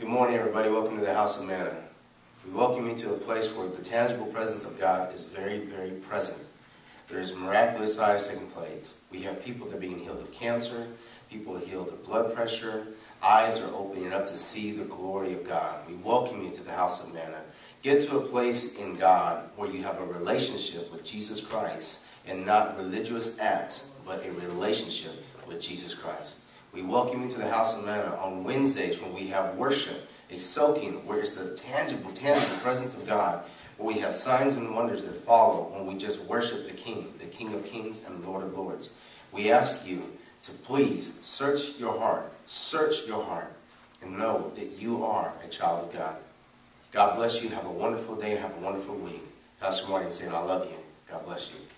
Good morning, everybody. Welcome to the House of Manna. We welcome you to a place where the tangible presence of God is very, very present. There is miraculous signs taking place. We have people that are being healed of cancer, people are healed of blood pressure, eyes are opening up to see the glory of God. We welcome you to the House of Manna. Get to a place in God where you have a relationship with Jesus Christ and not religious acts, but a relationship with Jesus Christ. We welcome you to the House of Manna on Wednesdays when we have worship, a soaking, where it's the tangible presence of God, where we have signs and wonders that follow when we just worship the King of Kings and Lord of Lords. We ask you to please search your heart, and know that you are a child of God. God bless you. Have a wonderful day. Have a wonderful week. Pastor Martin saying, I love you. God bless you.